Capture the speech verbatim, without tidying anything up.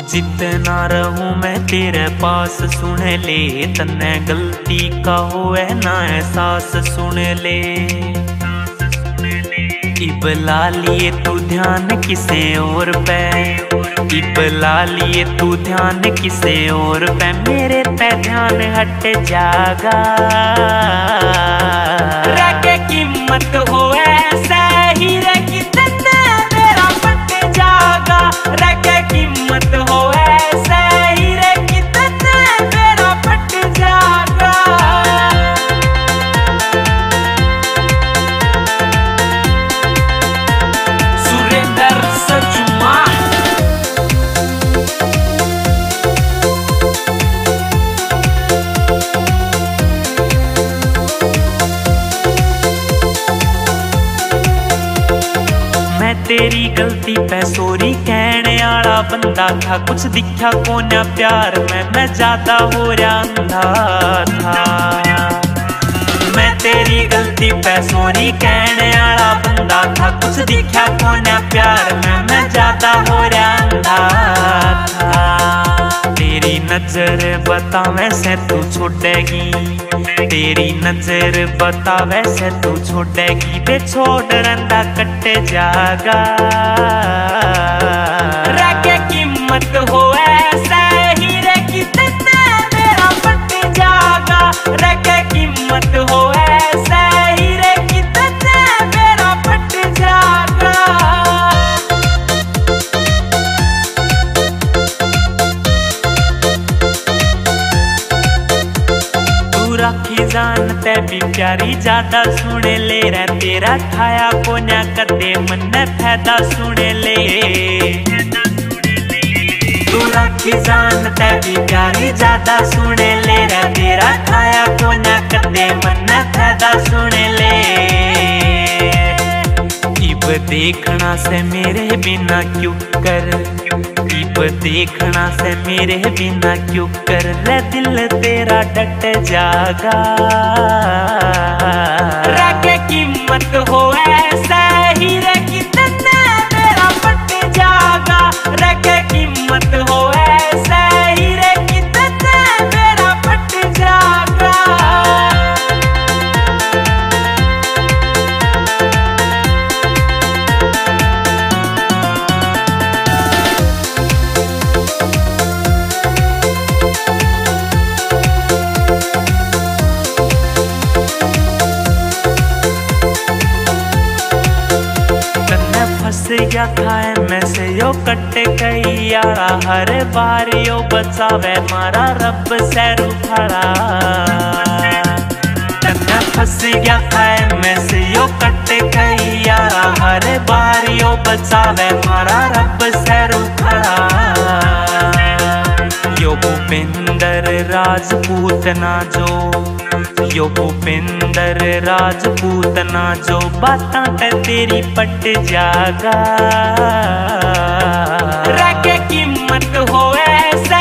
जितना रहूं मैं तेरे पास सुन ले, तन्ने गलती का होए ना एहसास सुन ले। इबला लिए तू ध्यान किसे और पे, इबला लिए तू ध्यान किसे और पे, मेरे पे ध्यान हट जागा। रखे कीमत होए सही रे कि तन्ने मेरा पट जागा। रखे कीमत होए सही रे कि तन्ने मेरा पट जागा। सुरेंद्र सचुमा तेरी गलती पे सॉरी कहने आला बंदा था, कुछ दिखा को ना प्यार में मैं ज्यादा हो रहा अंधा था। मैं तेरी गलती पे सॉरी कहने आला बंदा था, कुछ दिखा को ना प्यार में मैं ज्यादा हो रहा अंधा था। तेरी नजर बतावे से तू छोड़ेगी, तेरी नजर बतावे से तू छोड़ेगी, बे छोड़ रंदा कट जागा। रखे कीमत होए सही रे कि तन्ने मेरा पट जागा। रखे कीमत होए सही रे कि तन्ने मेरा पट जागा। राखी जानते भी प्यारी ज्यादा सुन ले रे, तेरा खाया को ना कदे मन फायदा सुन ले। तू राखी जानते भी प्यारी ज्यादा सुन ले रे, तेरा खाया को ना कदे मन फायदा सुन ले। इब देखना से मेरे बिना क्यों कर, इब देखना से मेरे बिना क्यों कर, ले दिल तेरा डट जागा। रखे कीमत होए सही रे कि तन्ने मेरा पट जागा। रखे कीमत होए सही रे कि तन्ने मेरा पट जागा। गया खाए में से यो कट गई यारा, हर बार यो बचावे मारा रब से रूठा। तन्ने फंस गया खाए में से यो कट गई यारा, हर बार यो बचावे मारा रब से रूठा। यो भूपेंद्र राजपूत ना जो, यो भूपेंद्र राजपूत ना जो, बातां ते तेरी पट जागा। रखे कीमत होए